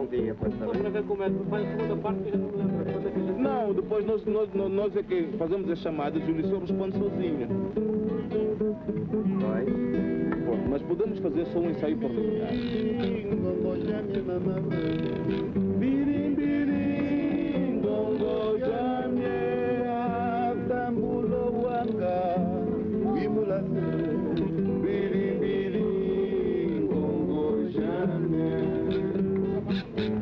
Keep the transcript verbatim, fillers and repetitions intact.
bom dia, pois Só para ver como é que faz a segunda parte que a gente não lembra. Quando é que a gente... Não, depois nós, nós, nós é que fazemos as chamadas e o Liceu responde sozinho. Pois. Bom, mas podemos fazer só um ensaio preliminar. Birim, birim, gongo, jamie, tambulo, wanga, wimulase. Birim, birim, gongo, jamie.